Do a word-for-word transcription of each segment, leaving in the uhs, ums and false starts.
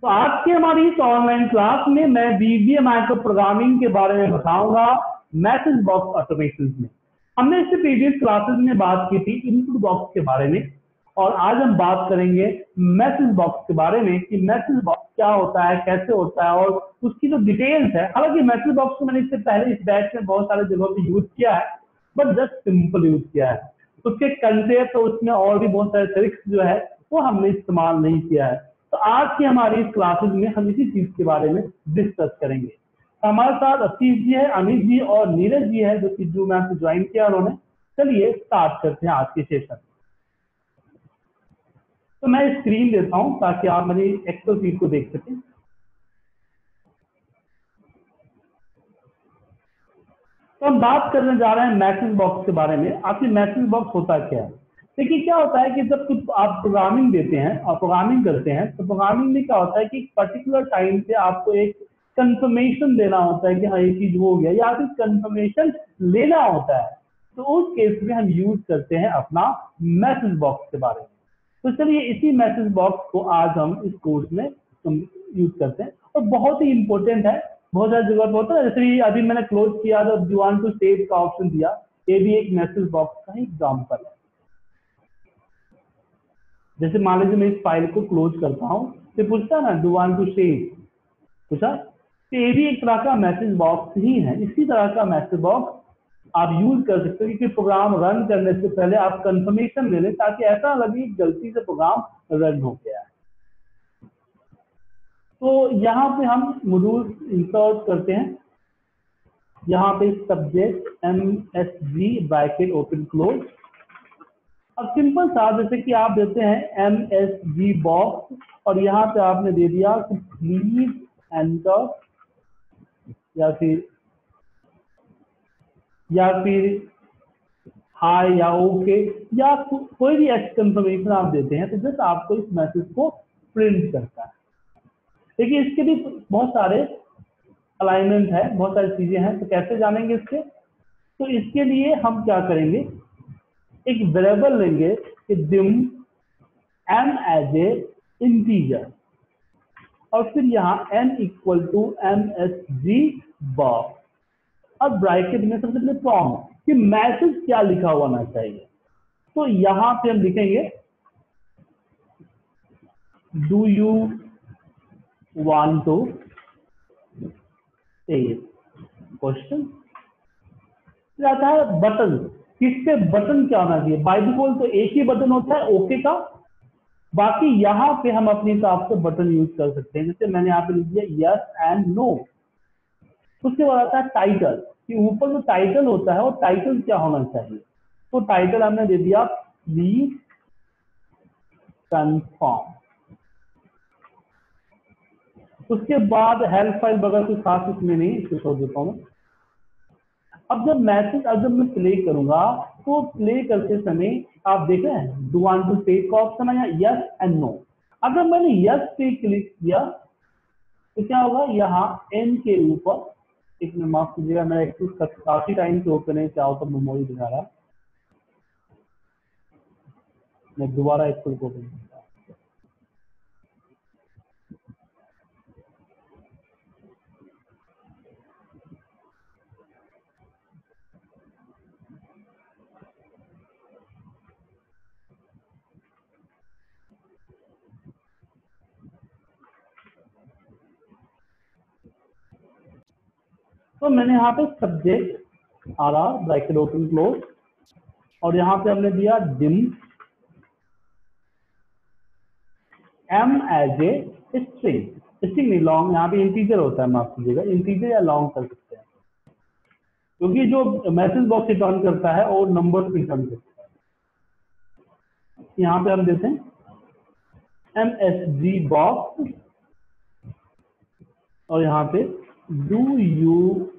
तो आज की हमारी इस ऑनलाइन क्लास में मैं वीबीए माइक्रो प्रोग्रामिंग के बारे में बताऊंगा मैसेज बॉक्स ऑटोमेशन में। हमने इससे प्रीवियस क्लासेस में बात की थी इनपुट बॉक्स के बारे में, और आज हम बात करेंगे मैसेज बॉक्स के बारे में कि मैसेज बॉक्स क्या होता है, कैसे होता है और उसकी जो डिटेल्स है। हालांकि मैसेज बॉक्स को मैंने इससे पहले इस बैच में बहुत सारे जगहों पे यूज किया है, बट जस्ट सिंपल यूज किया है। उसके कंसेप्ट और उसमें और भी बहुत सारे ट्रिक्स जो है वो हमने इस्तेमाल नहीं किया है। तो आज की हमारी इस क्लासेस में हम इसी चीज के बारे में डिस्कस करेंगे। हमारे साथ आशीष जी है, अमित जी और नीरज जी है जो कि जूम ऐप से ज्वाइन किया उन्होंने। चलिए स्टार्ट करते हैं आज के सेशन। तो मैं स्क्रीन देता हूं ताकि आप मेरी एक्सेल शीट को देख सकें। तो हम बात करने जा रहे हैं मैसेज बॉक्स के बारे में। आखिर मैसेज बॉक्स होता क्या है? देखिए क्या होता है कि जब कुछ आप प्रोग्रामिंग देते हैं और प्रोग्रामिंग करते हैं तो प्रोग्रामिंग में क्या होता है कि पर्टिकुलर टाइम पे आपको एक कंफर्मेशन देना होता है कि हाँ ये चीज हो गया, या फिर कंफर्मेशन लेना होता है। तो उस केस में हम यूज करते हैं अपना मैसेज बॉक्स के बारे में। तो चलिए इसी मैसेज बॉक्स को आज हम इस कोर्स में यूज करते हैं और बहुत ही इंपॉर्टेंट है, बहुत ज्यादा जरूरत होता है। जैसे अभी मैंने क्लोज किया तो यू वांट टू सेव का ऑप्शन दिया, ये भी एक मैसेज बॉक्स का ही एग्जाम्पल है। जैसे मान लीजिए मैं इस फाइल को क्लोज करता हूँ तो पूछता है ना डू वांट टू सेव, पूछा, तो ये भी एक तरह का मैसेज बॉक्स ही है। इसी तरह का मैसेज बॉक्स आप यूज कर सकते हो कि प्रोग्राम रन करने से पहले आप कंफर्मेशन ले लें ताकि ऐसा लगे गलती से प्रोग्राम रन हो गया है। तो यहाँ पे हम मॉड्यूल इंसर्ट करते हैं। यहाँ पे subject M S G bracket open close. अब सिंपल सा जैसे कि आप देते हैं एम एस जी बॉक्स और यहाँ पे आपने दे दिया कि प्लीज एंटर या फिर या फिर हाय या ओके या कोई भी ऐसी कंफर्मेशन आप देते हैं तो जस्ट आपको इस मैसेज को प्रिंट करता है। देखिए इसके भी बहुत सारे अलाइनमेंट है, बहुत सारी चीजें हैं। तो कैसे जानेंगे इसके? तो इसके लिए हम क्या करेंगे, एक वेरिएबल लेंगे कि दिम एम एज ए इंटीजर और फिर यहाँ N equal to M S G box. अब ब्रैकेट में सबसे पहले प्रॉम्प्ट कि मैसेज क्या लिखा होना चाहिए। तो यहाँ पे हम लिखेंगे do you want to save question. आता है बटन, किस पे बटन क्या होना चाहिए? बाय डिफॉल्ट तो एक ही बटन होता है ओके का, बाकी यहाँ पे हम अपने हिसाब से बटन यूज कर सकते हैं। जैसे मैंने यहाँ पे लिख दिया यस एंड नो। उसके बाद आता है टाइटल कि ऊपर जो टाइटल होता है वो टाइटल क्या होना चाहिए। तो टाइटल हमने दे दिया प्लीज कंफर्म। उसके बाद हेल्प फाइल वगैरह कुछ खास इसमें नहीं, इसको छोड़ देता हूँ। अब जब मैसेज अगर मैं प्ले करूंगा तो प्ले करते समय आप देख रहे हैं डू वांट टू सेव का ऑप्शन है यस एंड नो। अगर मैंने यस पे क्लिक किया तो क्या होगा, यहाँ एन के ऊपर एक मिनट माफ कीजिएगा, मेरा एक काफी टाइम से ओपन है, क्या होता मेमोरी दिखा रहा है, मैं दोबारा एक को ओपन करता हूँ। तो मैंने यहाँ पे सब्जेक्ट आ रहा ब्रैकेट ओपन क्लोज और यहाँ पे हमने दिया dim M as a string, string नहीं लॉन्ग, यहाँ पे इंटीजर होता है, माफ कीजिएगा, इंटीजर या लॉन्ग कर सकते हैं क्योंकि जो मैसेज बॉक्स रिटर्न करता है और नंबर रिटर्न करता है। यहाँ पे हम देते हैं एम एस जी बॉक्स और यहाँ पे do you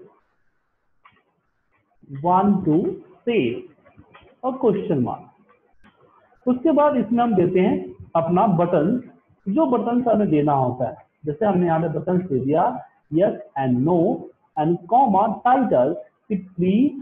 want to save और क्वेश्चन मार्क। उसके बाद इसमें हम देते हैं अपना बटन, जो बटन हमें देना होता है। जैसे हमने यहाँ पे बटन दे दिया yes and no and comma title कि प्लीज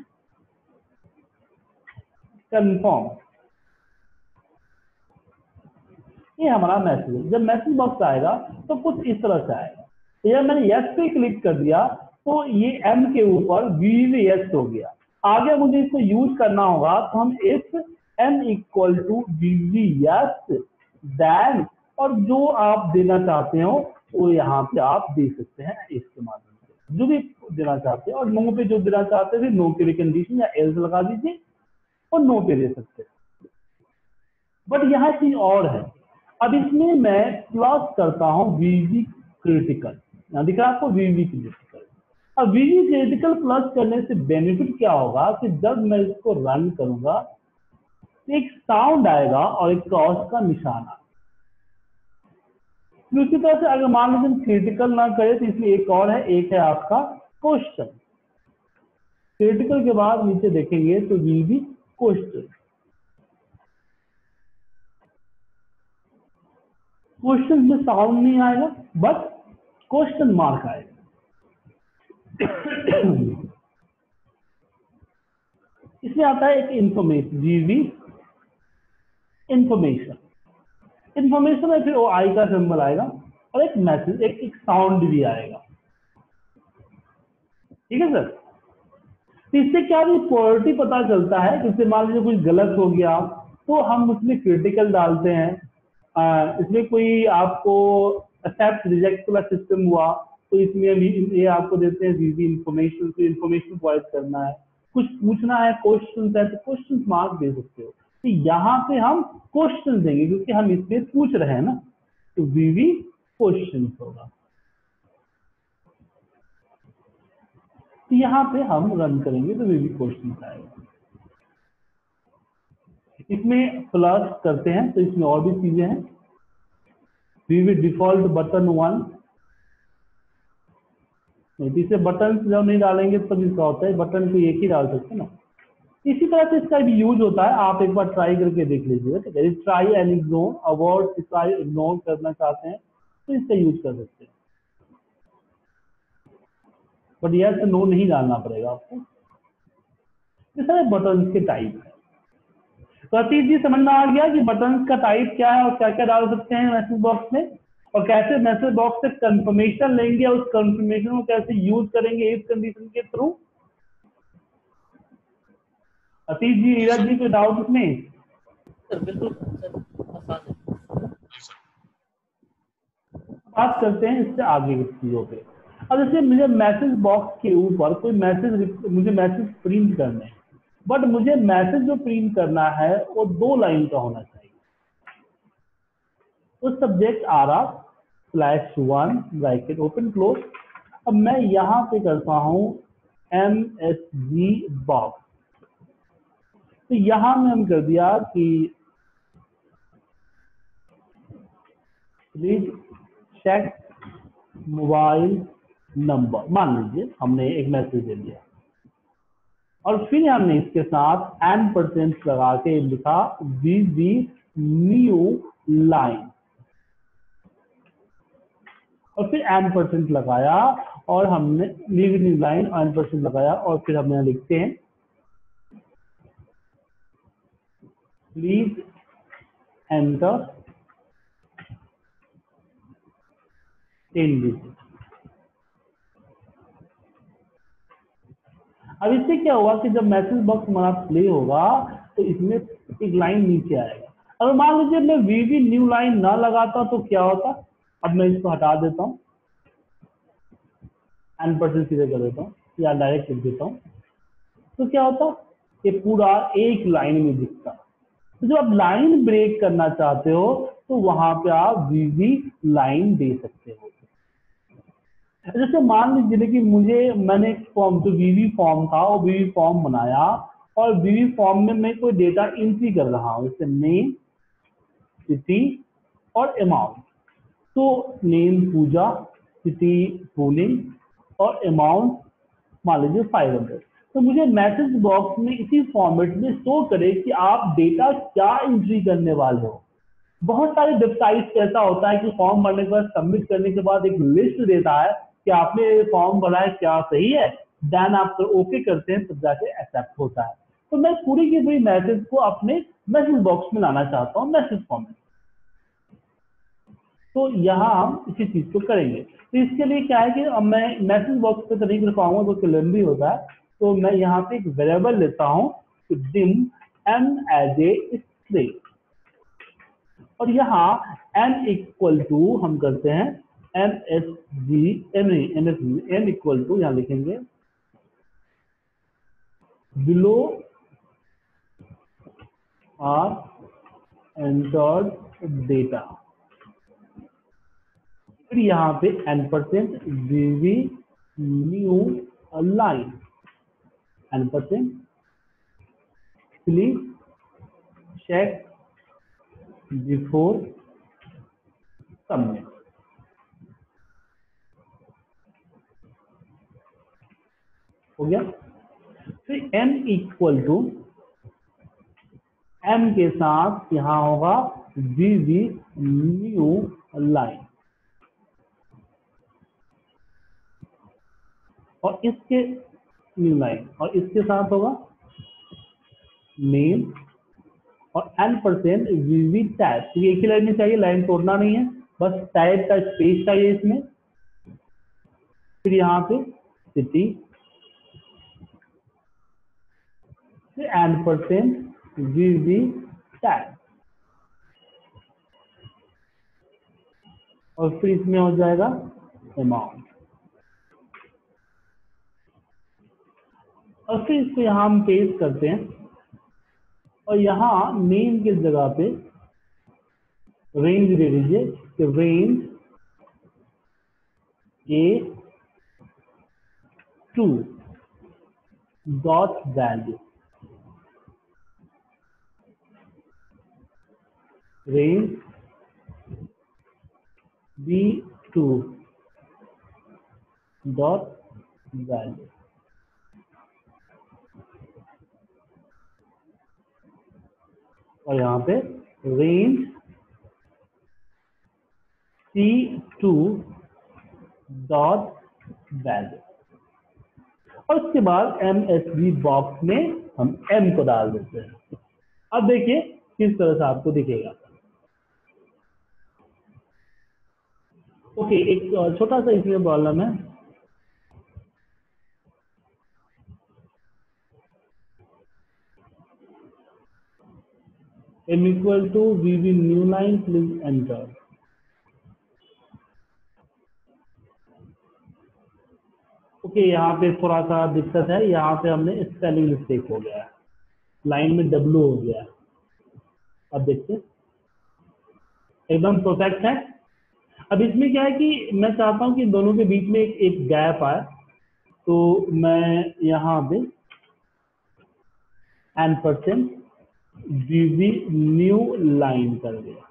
कंफर्म। ये हमारा मैसेज है। जब मैसेज बॉक्स आएगा तो कुछ इस तरह से आएगा। जब मैंने यस पे क्लिक कर दिया तो ये एम के ऊपर वीवी यस हो गया। आगे मुझे इसको यूज करना होगा तो हम if M equal to VB yes then, और जो आप देना चाहते हो वो यहाँ पे आप दे सकते हैं इसके माध्यम से, जो भी देना चाहते हैं। और नो पे जो देना चाहते थे नो के कंडीशन या एल्स लगा दीजिए और नो पे दे सकते हैं। बट यहाँ चीज और है, अब इसमें मैं प्लस करता हूँ वीवी क्रिटिकल, यहाँ दिख रहा है आपको वीवी क्रिटिकल। अब वीवी क्रिटिकल प्लस करने से बेनिफिट क्या होगा कि जब मैं इसको रन करूंगा एक साउंड आएगा और एक क्रॉस का निशान आएगा। उसी तरह से अगर मान लीजिए हम क्रिटिकल ना करें तो इसमें एक और है, एक है आपका क्वेश्चन। क्रिटिकल के बाद नीचे देखेंगे तो विल बी क्वेश्चन। क्वेश्चन में साउंड नहीं आएगा बट क्वेश्चन मार्क आएगा। इसमें आता है एक इंफॉर्मेशन, जीवी इंफॉर्मेशन। इंफॉर्मेशन में फिर वो आई का सिंबल आएगा और एक मैसेज, एक, एक साउंड भी आएगा। ठीक है सर। तो इससे क्या भी प्योरिटी पता चलता है, जैसे मान लीजिए कुछ गलत हो गया तो हम उसमें क्रिटिकल डालते हैं। आ, इसमें कोई आपको एक्सेप्ट रिजेक्ट वाला सिस्टम हुआ तो इसमें भी ये आपको देते हैं जीवी इंफॉर्मेशन, तो इंफॉर्मेशन प्रोवाइड करना है, कुछ पूछना है क्वेश्चन है तो क्वेश्चन मार्क दे सकते हो। तो यहाँ पे हम क्वेश्चन देंगे क्योंकि हम इसमें पूछ रहे हैं ना, तो वीवी क्वेश्चन होगा। तो यहाँ पे हम रन करेंगे तो वीवी क्वेश्चन आएगा। इसमें प्लस करते हैं तो इसमें और भी चीजें हैं। वीवी डिफॉल्ट बटन वन, इसे बटन जब नहीं डालेंगे तब इसका होता है, बटन को एक ही डाल सकते हैं ना। इसी तरह से इसका भी यूज होता है, आप एक बार ट्राई करके देख लीजिए। ठीक है, try and ignore, avoid try ignore करना चाहते हैं तो इसका यूज कर सकते हैं, बट यस नो नहीं डालना पड़ेगा आपको। ये सारे बटन के टाइप है। तो अतीत जी समझ में आ गया कि बटन का टाइप क्या है और क्या क्या डाल सकते हैं मैसेज बॉक्स में, और कैसे मैसेज बॉक्स से कंफर्मेशन लेंगे, उस कंफर्मेशन को कैसे यूज करेंगे इस कंडीशन के थ्रू। अतीत जी, नीरज जी, कोई डाउट इसमें? सर बिल्कुल सर, आसान है। बात करते हैं इससे आगे की चीजों पे। अब जैसे मुझे मैसेज बॉक्स के ऊपर कोई मैसेज, मुझे मैसेज प्रिंट करना है, बट मुझे मैसेज जो प्रिंट करना है वो दो लाइन का होना चाहिए। तो सब्जेक्ट आ रहा slash one bracket open close. अब मैं यहाँ पे करता हूँ एम एस जी बॉक्स, तो यहाँ में हम कर दिया कि प्लीज चेक मोबाइल नंबर, मान लीजिए हमने एक मैसेज दे दिया और फिर हमने इसके साथ एन परसेंट लगा के लिखा वी वी न्यू लाइन, और फिर एन परसेंट लगाया और हमने leave new line N percent लगाया और फिर हमने लिखते हैं प्लीज एंटर टेन डिजिट। अब इससे क्या होगा कि जब मैसेज बॉक्स हमारा प्ले होगा तो इसमें एक लाइन नीचे आएगा। अगर मान लीजिए मैं वीवी न्यू लाइन ना लगाता तो क्या होता, अब मैं इसको हटा देता हूँ, एन परसेंट सीधे कर देता हूँ या डायरेक्ट लिख देता हूँ, तो क्या होता, ये पूरा एक लाइन में दिखता। तो जब आप लाइन ब्रेक करना चाहते हो तो वहां पे आप वीवी लाइन दे सकते हो। जैसे मान लीजिए कि मुझे, मैंने एक फॉर्म, जो वीवी फॉर्म था वो वीवी फॉर्म बनाया और वीवी फॉर्म में मैं कोई डेटा एंट्री कर रहा हूँ, जैसे नेम, सिटी और अमाउंट। तो नेम पूजा, सिटी पुलिंग और अमाउंट मान लीजिए फाइव हंड्रेड। तो मुझे मैसेज बॉक्स में इसी फॉर्मेट में शो करे कि आप डेटा क्या एंट्री करने वाले हो। बहुत सारे वेबसाइट ऐसा होता है कि फॉर्म भरने के बाद सबमिट करने के बाद एक लिस्ट देता है कि आपने फॉर्म भरा है, क्या सही है, देन आप ओके करते हैं तब जाके एक्सेप्ट होता है। तो मैं पूरी की पूरी मैसेज को अपने मैसेज बॉक्स में लाना चाहता हूँ मैसेज फॉर्मेट। तो यहाँ हम इसी चीज को करेंगे। तो इसके लिए क्या है कि अब मैं मैसेज बॉक्स पे तरीके लिखवाऊंगा जो कि लंबी होता है, तो मैं यहाँ पे एक वेरिएबल लेता हूँ dim m as a string, और यहाँ n इक्वल टू हम करते हैं M S G M M S M equal to यहाँ लिखेंगे बिलो आर एंटर्ड डेटा, फिर यहाँ पे N percent VB new line, N percent please check before submit. हो गया। फिर n इक्वल टू m के साथ यहां होगा वीवी न्यू लाइन, और इसके न्यू लाइन और इसके साथ होगा नेम और n परसेंट वीवी टैग। तो एक ही लाइन में चाहिए, लाइन तोड़ना नहीं है, बस टैग का स्पेस चाहिए इसमें। फिर यहाँ पे सिटी, फिर n परसेंट वीवी टैग, और फिर इसमें हो जाएगा अमाउंट, और फिर इसको यहाँ हम पेस्ट करते हैं, और यहाँ नेम की जगह पे रेंज दे दीजिए कि range A two dot value, range B two dot value, और यहाँ पे range C two dot value, और उसके बाद एम एस बी बॉक्स में हम m को डाल देते हैं। अब देखिए किस तरह से आपको दिखेगा। ओके, एक छोटा सा इसमें प्रॉब्लम है। m equal to VB new line please enter. Okay, यहाँ पे थोड़ा सा दिक्कत है, यहाँ पे हमने स्पेलिंग मिस्टेक हो गया है, लाइन में डब्ल्यू हो गया है। अब देखते एकदम परफेक्ट है। अब इसमें क्या है कि मैं चाहता हूं कि दोनों के बीच में एक, एक गैप आए, तो मैं यहाँ पे N percent VB new line कर दिया।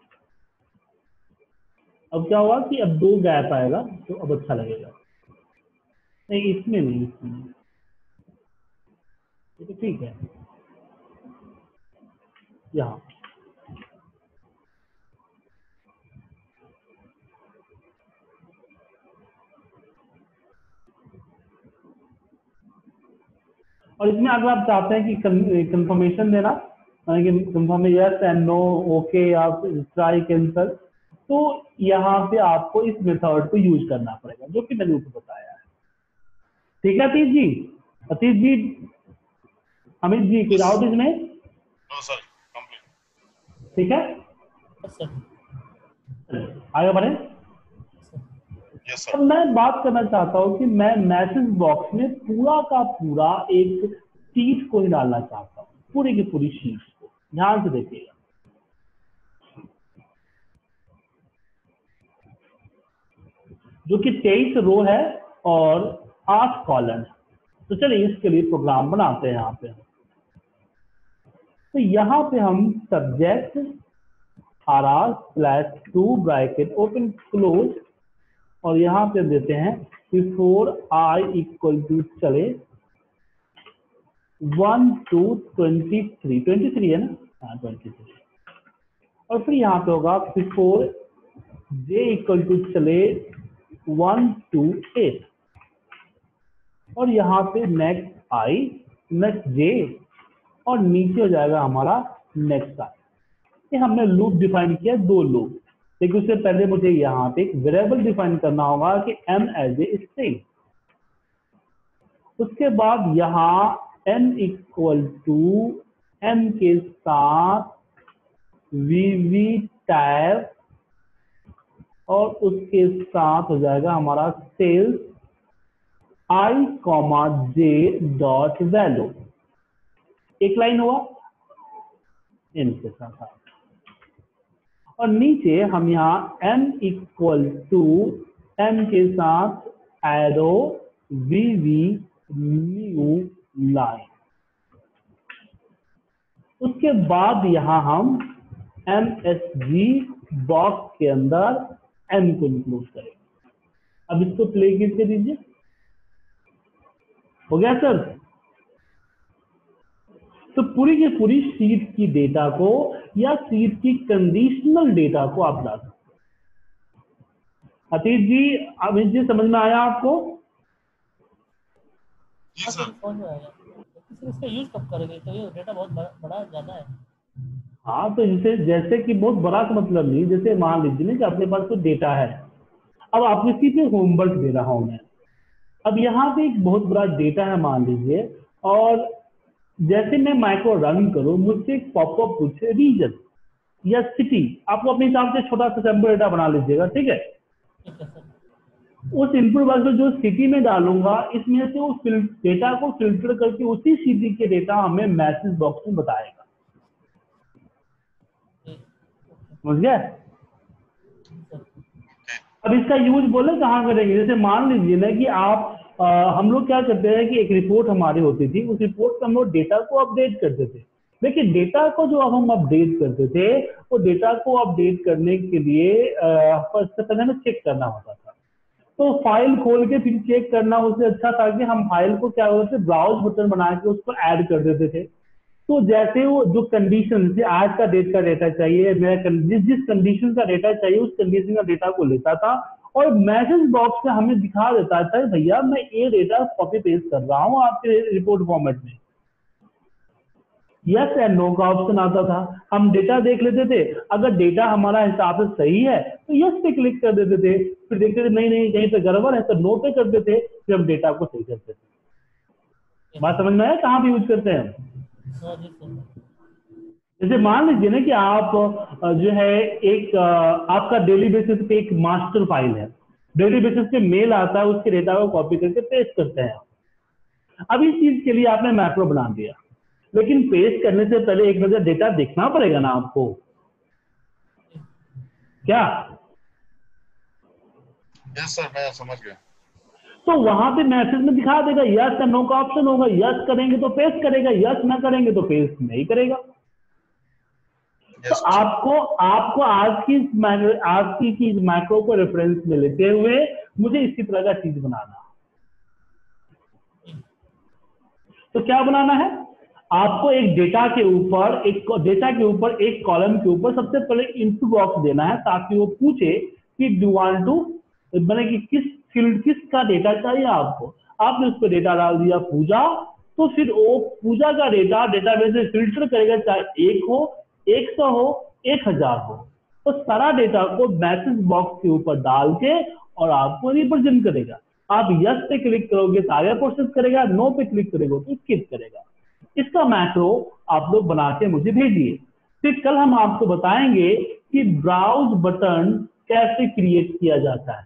अब क्या हुआ कि अब दो गैप आएगा तो अब अच्छा लगेगा। नहीं, इसमें नहीं, इसमें नहीं, तो ठीक है। यहाँ और इसमें अगर आप चाहते हैं कि कंफर्मेशन देना, confirm yes and no, okay, आप ट्राई कैंसल, तो यहाँ पे आपको इस मेथड को यूज करना पड़ेगा, जो कि मैंने ऊपर बताया है। ठीक है अतीश जी, अतीश जी, अमित जी, कोई डाउट इसमें? No sir, complete. ठीक है, आगे बढ़े। यस अब सर। मैं बात करना चाहता हूँ कि मैं मैसेज बॉक्स में पूरा का पूरा एक शीट को ही डालना चाहता हूँ, पूरी की पूरी शीट को। ध्यान से देखिएगा, जो कि तेईस रो है और आठ कॉलम है। तो चलिए इसके लिए प्रोग्राम बनाते हैं। यहाँ पे तो यहाँ पे हम subject R R slash two bracket open close, और यहाँ पे देते हैं बिफोर आई इक्वल टू चले one to twenty three, twenty three है ना, हाँ ट्वेंटी थ्री, और फिर यहाँ पे होगा बिफोर जे इक्वल टू चले वन टू एट, और यहाँ पे नेक्स्ट आई, नेक्स्ट जे, और नीचे हो जाएगा हमारा नेक्स्ट आई। ये हमने लूप डिफाइन किया, दो लूप। लेकिन उससे पहले मुझे यहाँ पे एक वेरिएबल डिफाइन करना होगा कि m एज ए स्ट्रिंग। उसके बाद यहाँ n इक्वल टू m के साथ vv टैब और उसके साथ हो जाएगा हमारा cells i comma j dot value. एक लाइन हुआ इनके साथ, और नीचे हम यहाँ m इक्वल टू m के साथ एरो vv न्यू लाइन। उसके बाद यहाँ हम msg बॉक्स के अंदर m को इंक्लूड करेंगे। अब इसको प्ले करके दीजिए, हो गया सर। तो पूरी की पूरी शीट की डेटा को या शीट की कंडीशनल डेटा को आप ला सकते हैं। अतीत जी, अमित जी, समझ में आया आपको? जी सर। समझ में आया। लेकिन इसका यूज कब करेंगे? तो ये डेटा बहुत बड़ा बड़ा ज्यादा है। हाँ, तो जैसे जैसे कि बहुत बड़ा का मतलब नहीं, जैसे मान लीजिए ना कि अपने पास कोई डेटा है, अब आप इसी पे होमवर्क दे रहा हूं मैं। अब यहाँ पे एक बहुत बड़ा डेटा है मान लीजिए, और जैसे मैं माइक्रो रन करूं, मुझसे एक पॉपअप पूछे रीजन या सिटी, आपको अपने हिसाब से छोटा सा सैंपल डेटा बना लीजिएगा, ठीक है। ठीक है सर। उस इनपुट बॉक्स में जो सिटी में डालूंगा, इसमें से उस डेटा को फिल्टर करके उसी सिटी के डेटा हमें मैसेज बॉक्स में बताएगा। समझ गया? अब इसका यूज बोले कहाँ करेंगे? जैसे मान लीजिए ना कि आप आ, हम लोग क्या करते हैं कि एक रिपोर्ट हमारी होती थी, उस रिपोर्ट में हम लोग डेटा को अपडेट करते थे। लेकिन डेटा को जो अब हम अपडेट करते थे, वो डेटा को अपडेट करने के लिए सबसे पहले हमें चेक करना होता था। तो फाइल खोल के फिर चेक करना उससे अच्छा था कि हम फाइल को क्या करते थे, ब्राउज बटन बना के उसको ऐड कर देते थे। तो जैसे वो जो कंडीशन, जैसे आज का डेट का डेटा चाहिए, मेरा जिस जिस कंडीशन का डेटा चाहिए उस कंडीशन का डेटा को लेता था और मैसेज बॉक्स में हमें दिखा देता था, भैया मैं ये डेटा कॉपी पेस्ट कर रहा हूँ आपके रिपोर्ट फॉर्मेट में। यस एंड नो का ऑप्शन आता था। हम डेटा देख लेते थे, अगर डेटा हमारा हिसाब से सही है तो यस पे क्लिक कर देते थे, फिर देखते थे नहीं नहीं कहीं पे गड़बड़ है तो नो पे करते थे, फिर हम डेटा को सही करते थे। बात समझ में आया कहाँ पे यूज करते हैं? जैसे मान लीजिए ना कि आप जो है एक आपका डेली बेसिस पे एक मास्टर फाइल है, डेली बेसिस पे मेल आता है, उसके डेटा को कॉपी करके पेस्ट करते हैं। अब इस चीज के लिए आपने मैक्रो बना दिया, लेकिन पेस्ट करने से पहले एक नजर डेटा देखना पड़ेगा ना आपको, क्या? यस सर, मैं समझ गया। तो वहां पे मैसेज में दिखा देगा यस या नो का ऑप्शन होगा, यस करेंगे तो पेस्ट करेगा, यस ना करेंगे तो पेस्ट नहीं करेगा। तो आपको आपको आज की आज की चीज मैक्रो को रेफरेंस में लेते हुए मुझे इसी तरह का चीज बनाना। तो क्या बनाना है आपको? एक डेटा के ऊपर एक डेटा के ऊपर एक कॉलम के ऊपर सबसे पहले इनपुट बॉक्स देना है, ताकि वो पूछे कि डू वांट टू, मैंने कि किस फील्ड किसका डेटा चाहिए आपको। आपने उस पर डेटा डाल दिया पूजा, तो फिर वो पूजा का डेटा डेटाबेस से फिल्टर करेगा, चाहे एक हो, एक सौ हो, एक हजार हो, तो सारा डेटा को मैसेज बॉक्स के ऊपर डाल के और आपको रिप्रेजेंट करेगा। आप यस पे क्लिक करोगे तो आगे प्रोसेस करेगा, नो पे क्लिक करेगा तो स्किप करेगा। इसका मैक्रो आप लोग बना के मुझे भेजिए, फिर कल हम आपको बताएंगे कि ब्राउज बटन कैसे क्रिएट किया जाता है।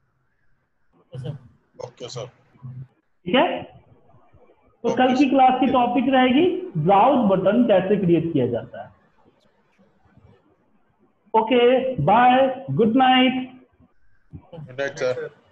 Okay sir. ठीक है, तो कल की क्लास की टॉपिक रहेगी ब्राउज बटन कैसे क्रिएट किया जाता है। Okay, bye, good night. Good night sir.